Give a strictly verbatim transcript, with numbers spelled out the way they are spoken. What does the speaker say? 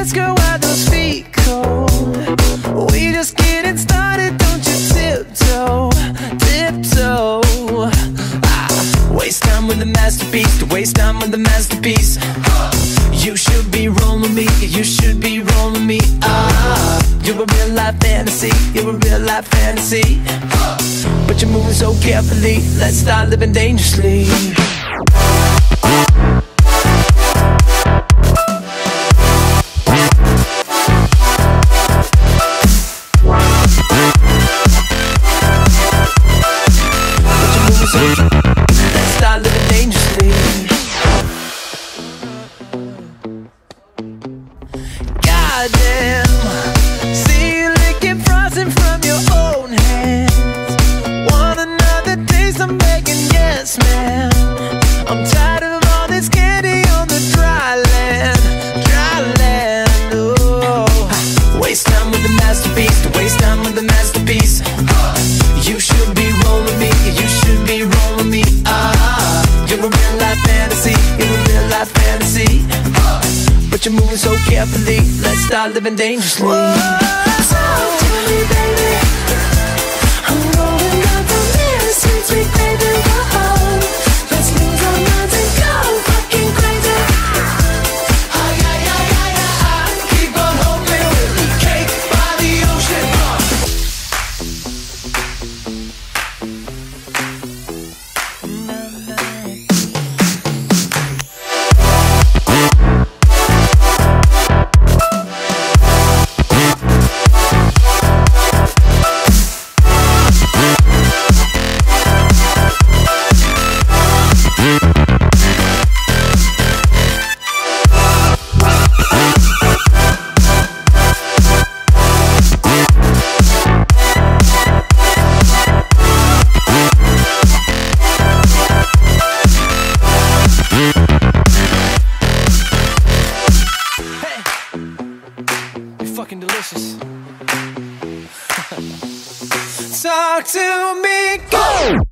dance, girl, why those feet cold? We just getting started, don't you tiptoe, tiptoe. Ah, waste time with the masterpiece, to waste time with the masterpiece. You should be rolling me, you should be rolling me. Ah, you're a real life fantasy, you're a real life fantasy. But you're moving so carefully, let's start living dangerously. Let's start living dangerously. Goddamn, see you licking frosting from your own hands. Want another taste? I'm begging, yes, man. I'm tired of all this candy on the dry land, dry land. Oh, waste time with the masterpiece, to waste time with the masterpiece. You should be rolling me, you should be rolling me. Ah, you're a real life fantasy, you're a real life fantasy. But you're moving so carefully, let's start living dangerously. Whoa, talk to me, baby. I'm rolling up from this sweet, sweet baby. Whoa, let's lose our minds and go fucking crazy. Ay, ay, ay, ay, ay. Keep on hoping we'll be cake by the ocean. Fucking delicious. Talk to me, go!